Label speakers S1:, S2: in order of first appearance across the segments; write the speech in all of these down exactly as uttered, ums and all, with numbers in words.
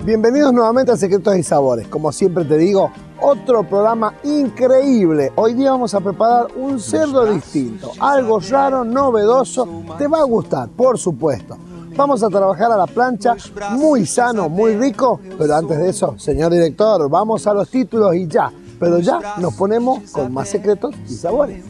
S1: Bienvenidos nuevamente a Secretos y Sabores. Como siempre te digo, otro programa increíble. Hoy día vamos a preparar un cerdo distinto, algo raro, novedoso. Te va a gustar, por supuesto. Vamos a trabajar a la plancha, muy sano, muy rico. Pero antes de eso, señor director, vamos a los títulos y ya. Pero ya nos ponemos con más secretos y sabores.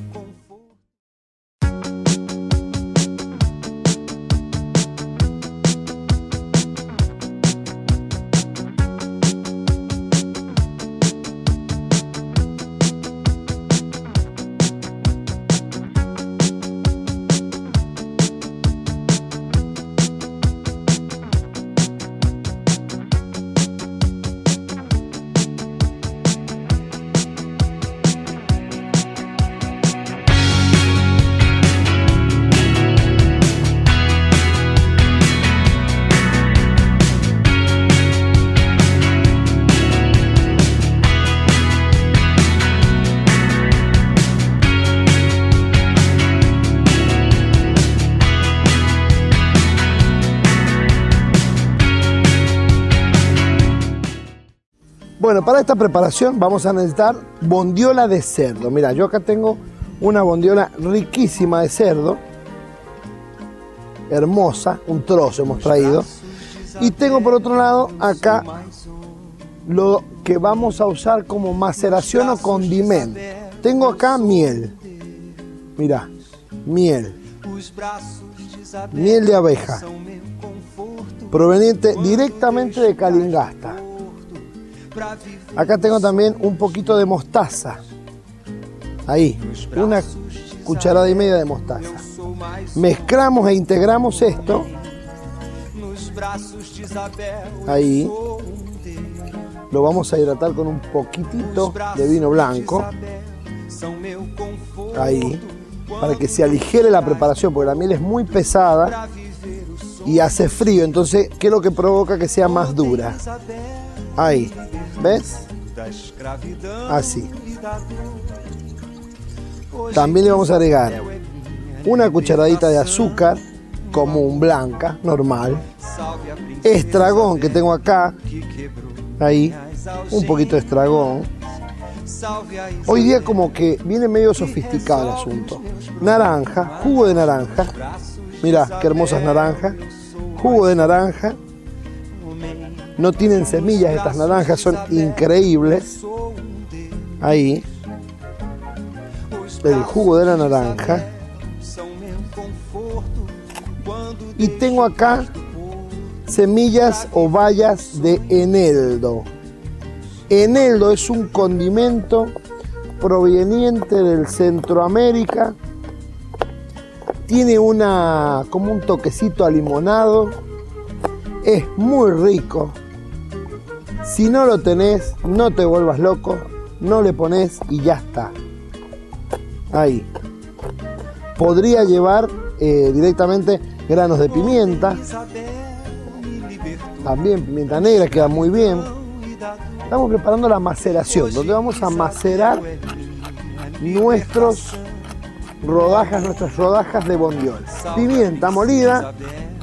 S1: Bueno, para esta preparación vamos a necesitar bondiola de cerdo. Mira, yo acá tengo una bondiola riquísima de cerdo, hermosa, un trozo hemos traído. Y tengo por otro lado acá lo que vamos a usar como maceración o condimento. Tengo acá miel, mira, miel, miel de abeja, proveniente directamente de Calingasta. Acá tengo también un poquito de mostaza. Ahí, una cucharada y media de mostaza. Mezclamos e integramos esto. Ahí. Lo vamos a hidratar con un poquitito de vino blanco. Ahí. Para que se aligere la preparación, porque la miel es muy pesada y hace frío. Entonces, ¿qué es lo que provoca que sea más dura? Ahí. ¿Ves? Así. También le vamos a agregar una cucharadita de azúcar común, blanca, normal. Estragón que tengo acá. Ahí. Un poquito de estragón. Hoy día como que viene medio sofisticado el asunto. Naranja, jugo de naranja. Mirá, qué hermosas naranjas. Jugo de naranja. No tienen semillas estas naranjas, son increíbles. Ahí. El jugo de la naranja. Y tengo acá semillas o bayas de eneldo. Eneldo es un condimento proveniente del Centroamérica. Tiene una, como un toquecito a limonado. Es muy rico. Si no lo tenés, no te vuelvas loco, no le pones y ya está. Ahí. Podría llevar eh, directamente granos de pimienta. También pimienta negra, queda muy bien. Estamos preparando la maceración, donde vamos a macerar nuestros rodajas, nuestras rodajas de bondiola. Pimienta molida.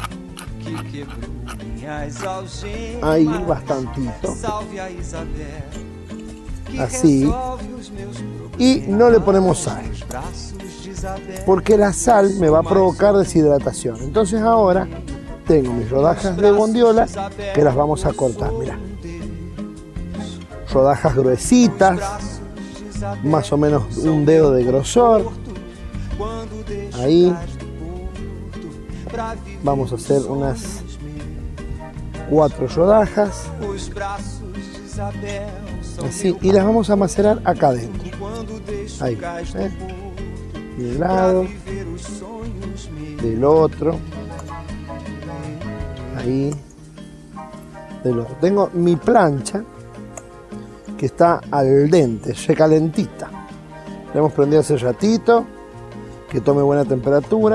S1: Ahí, bastantito. Así. Y no le ponemos sal, porque la sal me va a provocar deshidratación. Entonces ahora tengo mis rodajas de bondiola que las vamos a cortar, mira. Rodajas gruesitas, más o menos un dedo de grosor. Ahí. Vamos a hacer unas cuatro rodajas, así, y las vamos a macerar acá adentro. Ahí, ¿eh? De un lado, del otro, ahí, del otro. Tengo mi plancha que está al dente, recalentita. Le hemos prendido hace ratito, que tome buena temperatura.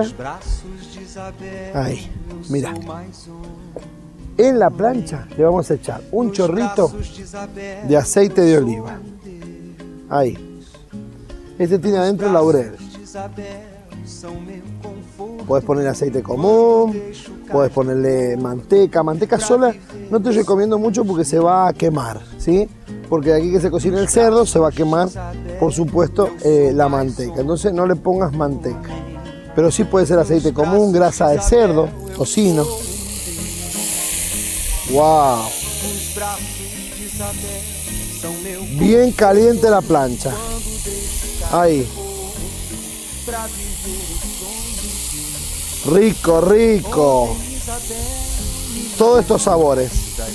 S1: Ahí, mira. En la plancha le vamos a echar un chorrito de aceite de oliva. Ahí. Este tiene adentro laurel. Podés poner aceite común, podés ponerle manteca. Manteca sola no te recomiendo mucho porque se va a quemar, ¿sí? Porque de aquí que se cocina el cerdo se va a quemar, por supuesto, eh, la manteca. Entonces no le pongas manteca. Pero sí puede ser aceite común, grasa de cerdo, tocino. ¡Wow! Bien caliente la plancha. Ahí. Rico, rico. Todos estos sabores.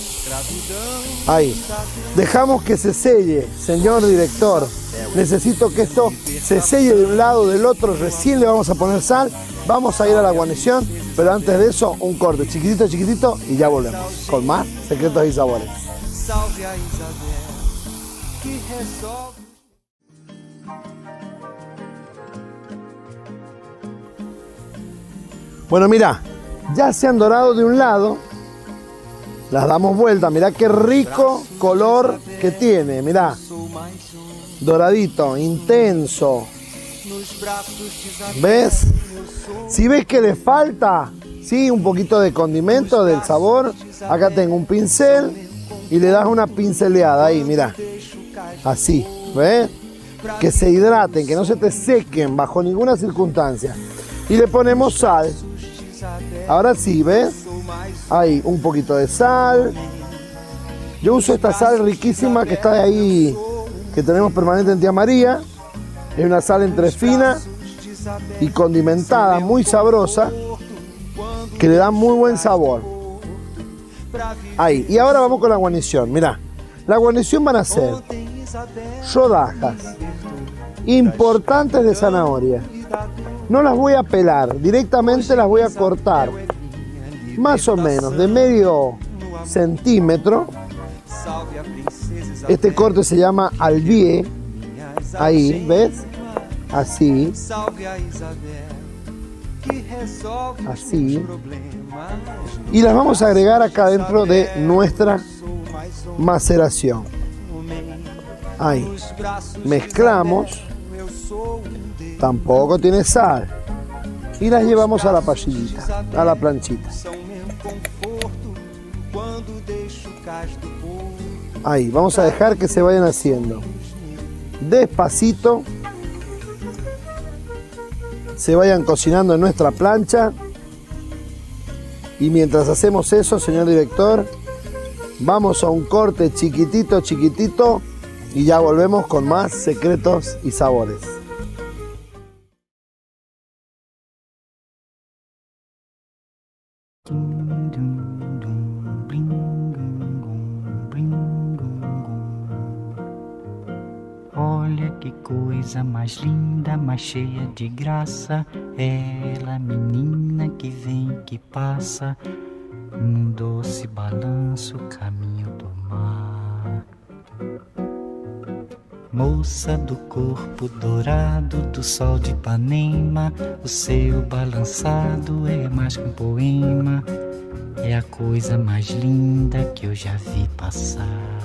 S1: Ahí. Dejamos que se selle, señor director. Necesito que esto se selle de un lado, del otro. Recién le vamos a poner sal. Vamos a ir a la guarnición. Pero antes de eso, un corte chiquitito, chiquitito. Y ya volvemos con más secretos y sabores. Bueno, mira, ya se han dorado de un lado, las damos vuelta, mirá qué rico color que tiene, mirá, doradito, intenso, ¿ves? Si ves que le falta, sí, un poquito de condimento, del sabor, acá tengo un pincel y le das una pinceleada ahí, mirá, así, ¿ves? Que se hidraten, que no se te sequen bajo ninguna circunstancia. Y le ponemos sal. Ahora sí, ¿ves? Ahí, un poquito de sal. Yo uso esta sal riquísima que está ahí, que tenemos permanente en Tía María. Es una sal entre fina y condimentada, muy sabrosa, que le da muy buen sabor. Ahí, y ahora vamos con la guarnición. Mirá, la guarnición van a ser rodajas importantes de zanahoria. No las voy a pelar, directamente las voy a cortar, más o menos de medio centímetro. Este corte se llama albie, ahí, ¿ves? Así, así, y las vamos a agregar acá dentro de nuestra maceración. Ahí, mezclamos. Tampoco tiene sal. Y las llevamos a la parrillita, a la planchita. Ahí, vamos a dejar que se vayan haciendo. Despacito. Se vayan cocinando en nuestra plancha. Y mientras hacemos eso, señor director, vamos a un corte chiquitito, chiquitito. Y ya volvemos con más secretos y sabores.
S2: Olha que coisa mais linda, mais cheia de graça, ela, menina que vem, que passa, num doce balanço, caminho do mar. Moça do corpo dourado do sol de Ipanema, o seu balançado é mais que um poema, é a coisa mais linda que eu já vi passar.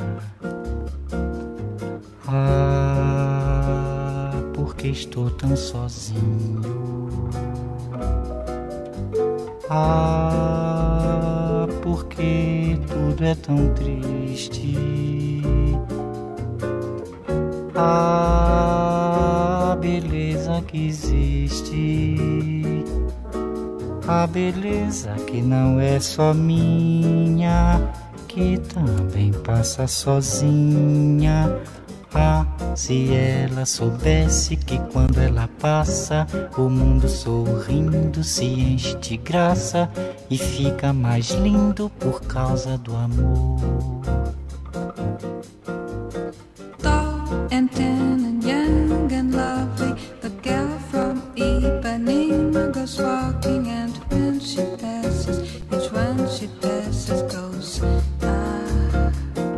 S2: Ah, porque estou tão sozinho. Ah, porque tudo é tão triste. A beleza que existe, a beleza que não é só minha, que também passa sozinha. Ah, se ela soubesse que quando ela passa, o mundo sorrindo se enche de graça e fica mais lindo por causa do amor.
S3: And tan and young and lovely, the girl from Ipanema goes walking, and when she passes, each one she passes goes ah.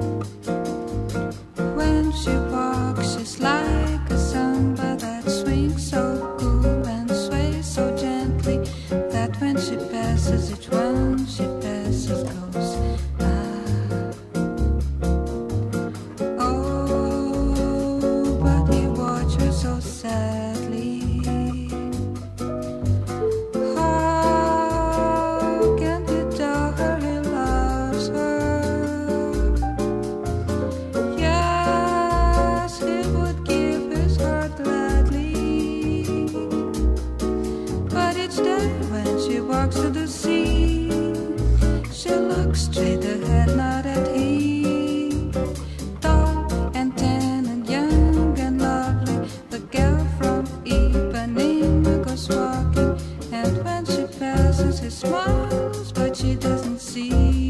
S3: When she walks, she's like a samba that swings so cool and sways so gently, that when she passes, each one she passes goes ah. So sadly, he smiles, but she doesn't see.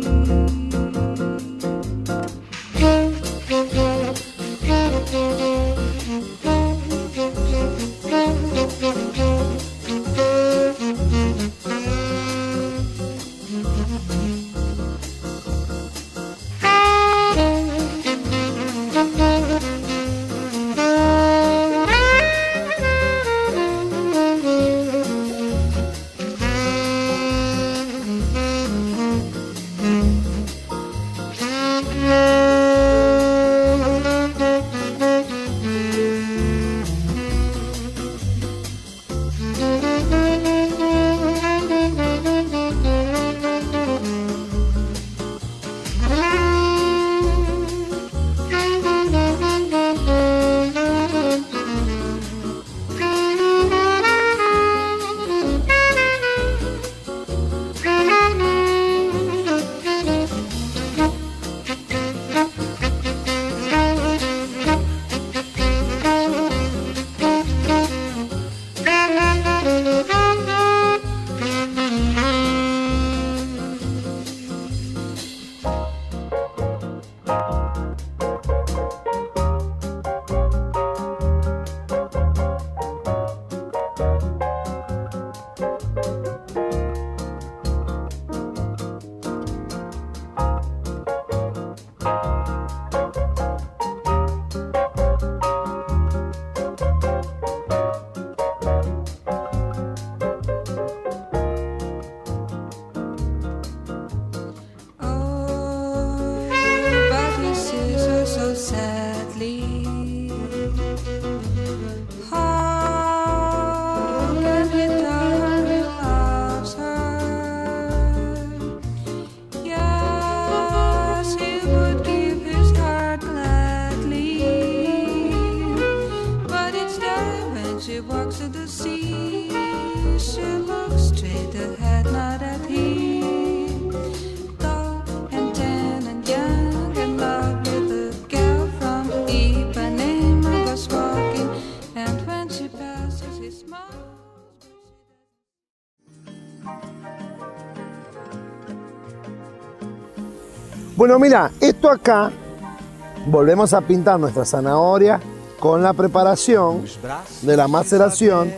S1: Bueno, mira, esto acá, volvemos a pintar nuestra zanahoria con la preparación de la maceración,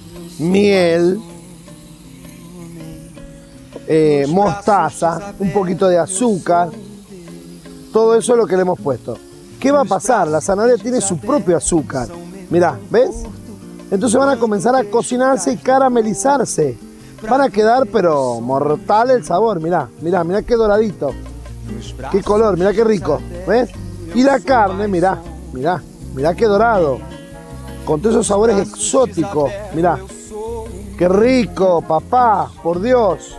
S1: miel, eh, mostaza, un poquito de azúcar, todo eso es lo que le hemos puesto. ¿Qué va a pasar? La zanahoria tiene su propio azúcar. Mirá, ¿ves? Entonces van a comenzar a cocinarse y caramelizarse. Van a quedar, pero mortal el sabor, mirá, mirá, mirá qué doradito. Qué color, mirá qué rico, ¿ves? Y la carne, mirá, mirá, mirá qué dorado. Con todos esos sabores exóticos, mirá. Qué rico, papá, por Dios.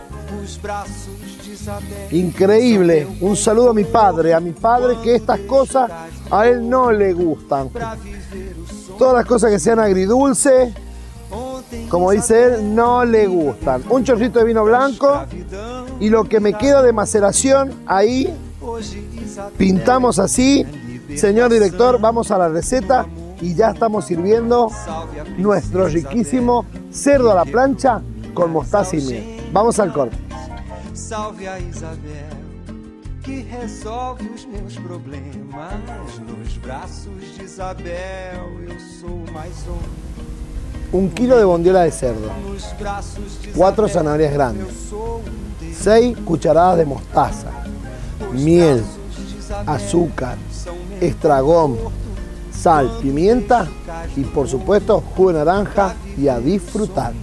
S1: Increíble. Un saludo a mi padre, a mi padre que estas cosas a él no le gustan. Todas las cosas que sean agridulces, como dice él, no le gustan. Un chorrito de vino blanco y lo que me queda de maceración, ahí pintamos así. Señor director, vamos a la receta y ya estamos sirviendo nuestro riquísimo cerdo a la plancha con mostaza y miel. Vamos al corte.
S4: Salve a Isabel, que resolve os meus problemas. Nos braços de Isabel, eu sou mais um.
S1: Un kilo de bondiola de cerdo, cuatro zanahorias grandes, seis cucharadas de mostaza, miel, azúcar, estragón, sal, pimienta y por supuesto jugo de naranja y a disfrutar.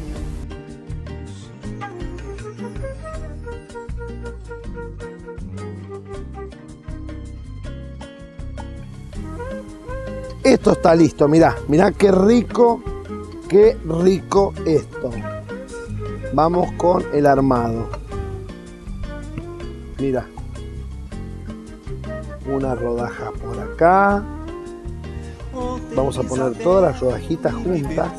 S1: Esto está listo, mirá, mirá qué rico, qué rico esto. Vamos con el armado. Mira, una rodaja por acá. Vamos a poner todas las rodajitas juntas.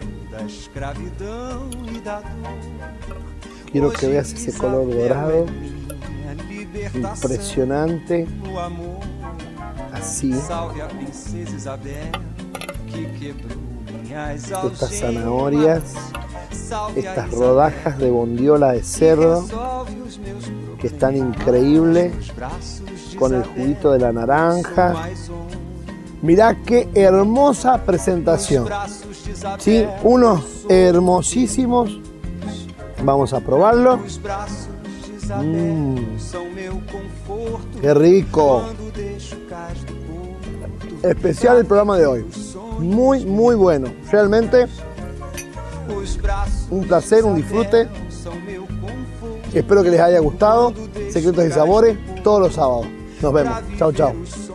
S1: Quiero que veas ese color dorado, impresionante. Así. Estas zanahorias estas rodajas de bondiola de cerdo que están increíbles, con el juguito de la naranja. Mirá qué hermosa presentación, ¿sí? Unos hermosísimos. Vamos a probarlo. Mm, qué rico. Especial el programa de hoy. Muy, muy bueno. Realmente un placer, un disfrute. Espero que les haya gustado. Secretos y Sabores, todos los sábados. Nos vemos. Chao, chao.